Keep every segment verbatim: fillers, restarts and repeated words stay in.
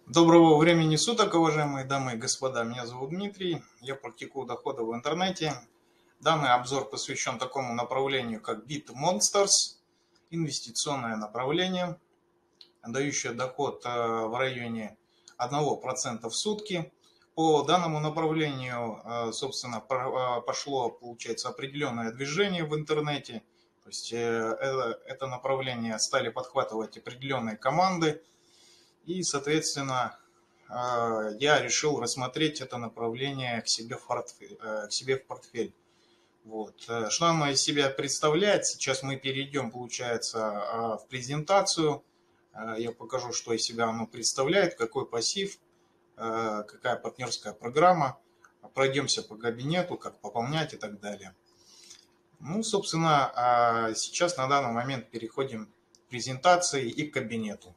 Доброго времени суток, уважаемые дамы и господа. Меня зовут Дмитрий. Я практикую доходы в интернете. Данный обзор посвящен такому направлению, как BitMonsters. Инвестиционное направление, дающее доход в районе одного процента в сутки. По данному направлению, собственно, пошло, получается, определенное движение в интернете. То есть это направление стали подхватывать определенные команды. И, соответственно, я решил рассмотреть это направление к себе в портфель. К себе в портфель. Вот. Что оно из себя представляет? Сейчас мы перейдем, получается, в презентацию. Я покажу, что из себя оно представляет, какой пассив, какая партнерская программа. Пройдемся по кабинету, как пополнять и так далее. Ну, собственно, сейчас на данный момент переходим к презентации и к кабинету.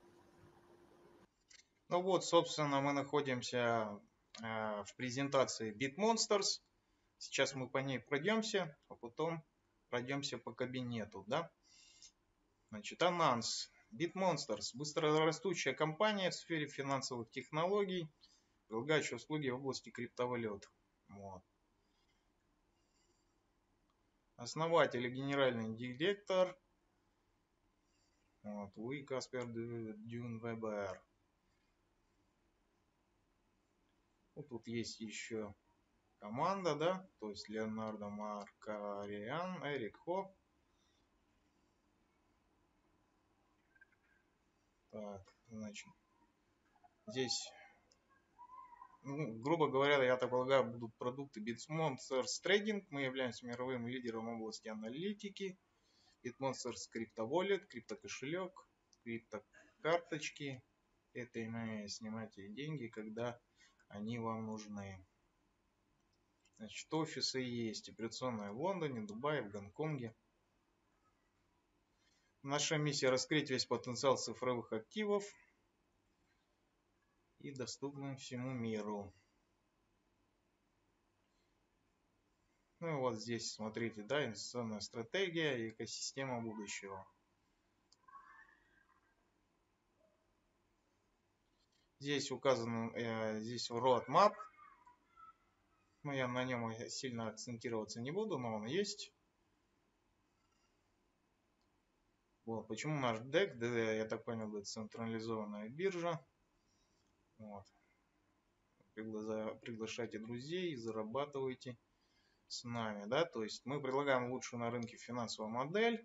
Ну вот, собственно, мы находимся в презентации BitMonsters. Сейчас мы по ней пройдемся, а потом пройдемся по кабинету, да? Значит, анонс. BitMonsters – быстрорастущая компания в сфере финансовых технологий, предлагающая услуги в области криптовалют. Вот. Основатель и генеральный директор вот, Луи Каспер Дюнвебер. Вот тут есть еще команда, да, то есть Леонардо Маркариан, Эрик Хо. Так, значит, здесь, ну, грубо говоря, я так полагаю, будут продукты BitMonsters Trading. Мы являемся мировым лидером в области аналитики. BitMonsters CryptoWallet, криптокошелек, криптокарточки. Это мы снимаете деньги, когда они вам нужны. Значит, офисы есть. Операционная в Лондоне, Дубае, в Гонконге. Наша миссия – раскрыть весь потенциал цифровых активов и доступным всему миру. Ну и вот здесь, смотрите, да, инвестиционная стратегия и экосистема будущего. Здесь указан, э, здесь roadmap. Ну, я на нем сильно акцентироваться не буду, но он есть. Вот, почему наш дек? ДЭ, я так понял, это централизованная биржа. Вот. Пригла- приглашайте друзей, зарабатывайте с нами, да, то есть мы предлагаем лучшую на рынке финансовую модель.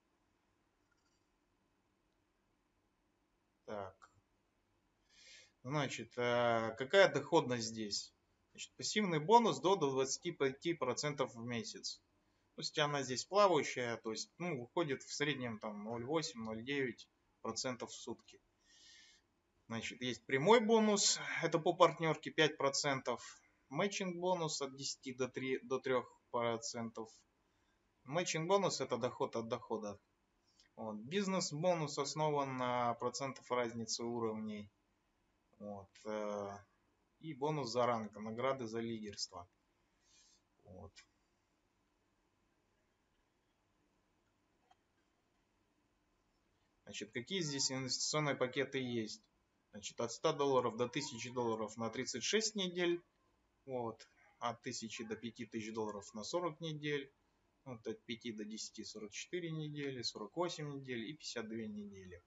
Так, значит, какая доходность здесь? Значит, пассивный бонус до двадцати пяти процентов в месяц. То есть она здесь плавающая, то есть, ну, выходит в среднем там ноль целых восемь - ноль целых девять процентов в сутки. Значит, есть прямой бонус, это по партнерке пять процентов. Мэтчинг бонус от десяти до трёх процентов. Мэтчинг бонус это доход от дохода. Вот. Бизнес бонус основан на процентов разницы уровней. Вот. И бонус за ранг, награды за лидерство. Вот. Значит, какие здесь инвестиционные пакеты есть? Значит, от ста долларов до тысячи долларов на тридцать шесть недель. Вот. От тысячи до пяти тысяч долларов на сорок недель. Вот. От пяти до десяти сорок четыре недели, сорок восемь недель и пятьдесят две недели.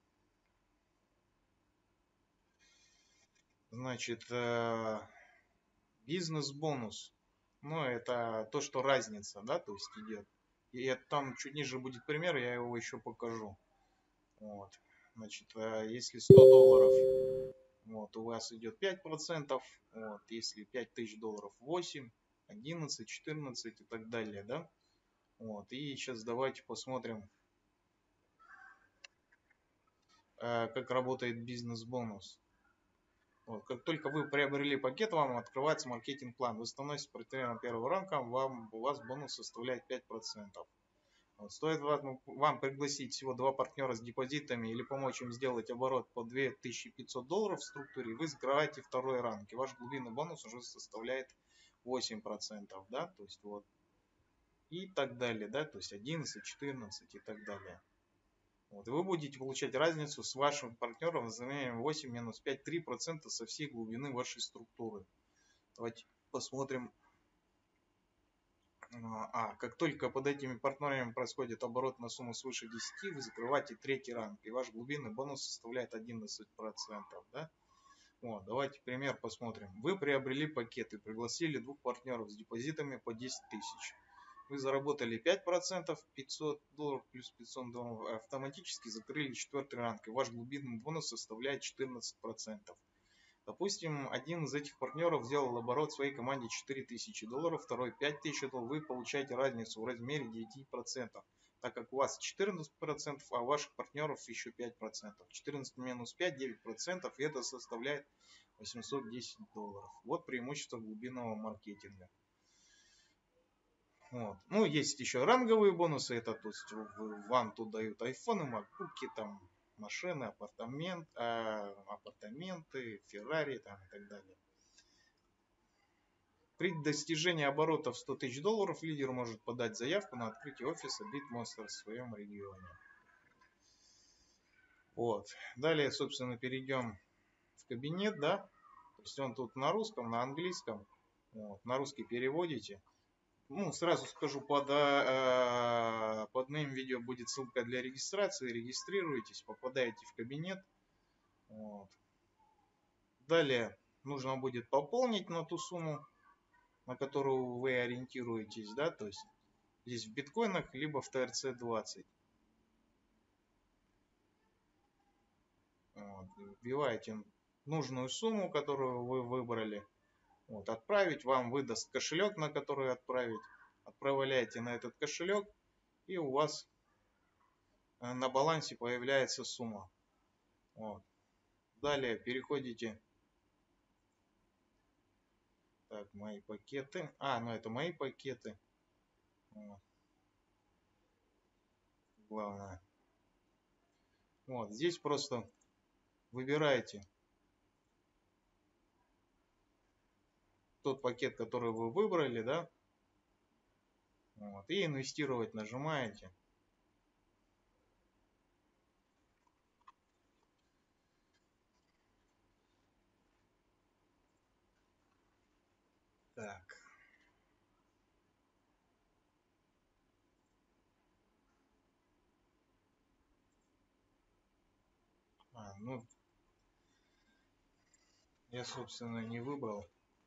Значит, бизнес-бонус. Ну, это то, что разница, да, то есть идет. И это там чуть ниже будет пример, я его еще покажу. Вот. Значит, если сто долларов, вот, у вас идет пять процентов, вот, если пять тысяч долларов восемь, одиннадцать, четырнадцать и так далее, да. Вот, и сейчас давайте посмотрим, как работает бизнес-бонус. Вот, как только вы приобрели пакет, вам открывается маркетинг-план. Вы становитесь партнером первого ранга, вам, у вас бонус составляет пять процентов. Вот, стоит вам, вам пригласить всего два партнера с депозитами или помочь им сделать оборот по две тысячи пятьсот долларов в структуре, вы закрываете второй ранг. И ваш глубинный бонус уже составляет восемь процентов. Да? То есть, вот, и так далее. Да? То есть одиннадцать, четырнадцать и так далее. Вот, и вы будете получать разницу с вашим партнером, называем восемь минус пять, три процента со всей глубины вашей структуры. Давайте посмотрим. А, как только под этими партнерами происходит оборот на сумму свыше десяти, вы закрываете третий ранг, и ваш глубинный бонус составляет одиннадцать процентов. Да? Вот, давайте пример посмотрим. Вы приобрели пакет и пригласили двух партнеров с депозитами по десять тысяч. Вы заработали пять процентов, пятьсот долларов плюс пятьсот долларов, автоматически закрыли четвертый ранг, и ваш глубинный бонус составляет четырнадцать процентов. Допустим, один из этих партнеров сделал оборот в своей команде четыре тысячи долларов, второй пять тысяч долларов, вы получаете разницу в размере девять процентов, так как у вас четырнадцать процентов, а у ваших партнеров еще пять процентов. четырнадцать минус пять, девять процентов, и это составляет восемьсот десять долларов. Вот преимущество глубинного маркетинга. Вот. Ну, есть еще ранговые бонусы, это то есть вам тут дают айфоны, макбуки, там, машины, апартамент, а, апартаменты, Феррари там, и так далее. При достижении оборота в сто тысяч долларов лидер может подать заявку на открытие офиса BitMonsters в своем регионе. Вот. Далее, собственно, перейдем в кабинет, да. То есть он тут на русском, на английском. Вот. На русский переводите. Ну, сразу скажу, под, э, под моим видео будет ссылка для регистрации. Регистрируйтесь, попадаете в кабинет. Вот. Далее нужно будет пополнить на ту сумму, на которую вы ориентируетесь, да, то есть здесь в биткоинах, либо в тэ эр цэ двадцать. Вот. Вбиваете нужную сумму, которую вы выбрали. Вот. Отправить, вам выдаст кошелек, на который отправить. Отправляете на этот кошелек, и у вас на балансе появляется сумма. Вот. Далее переходите. Так, мои пакеты. А, ну это мои пакеты. Вот. Главное. Вот, здесь просто выбираете тот пакет, который вы выбрали, да. Вот, и инвестировать нажимаете. Так. А, ну, я, собственно, не выбрал.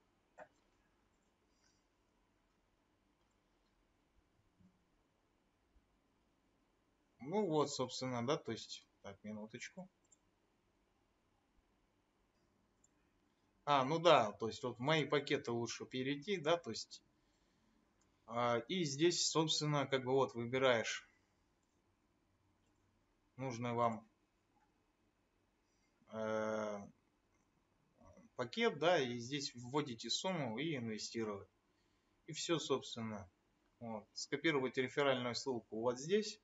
Ну вот, собственно, да, то есть, так, минуточку. А, ну да, то есть вот в мои пакеты лучше перейти, да, то есть, а, и здесь, собственно, как бы вот выбираешь нужный вам э, пакет, да, и здесь вводите сумму и инвестировать. И все, собственно. Вот. Скопировать реферальную ссылку вот здесь.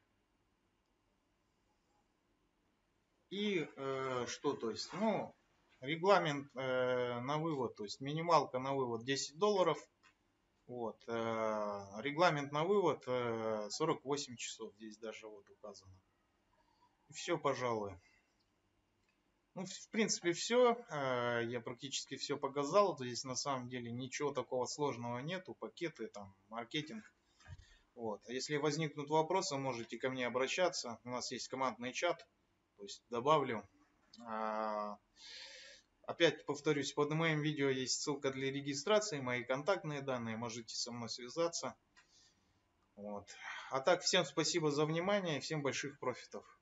И э, что, то есть, ну, регламент э, на вывод, то есть минималка на вывод десять долларов. Вот, э, регламент на вывод э, сорок восемь часов, здесь даже вот указано. И все, пожалуй. Ну, в принципе, все. Э, я практически все показал. Здесь на самом деле ничего такого сложного нету. Пакеты, там, маркетинг. Вот. А если возникнут вопросы, можете ко мне обращаться. У нас есть командный чат. То есть добавлю. А, опять повторюсь, под моим видео есть ссылка для регистрации, мои контактные данные. Можете со мной связаться. Вот. А так, всем спасибо за внимание и всем больших профитов.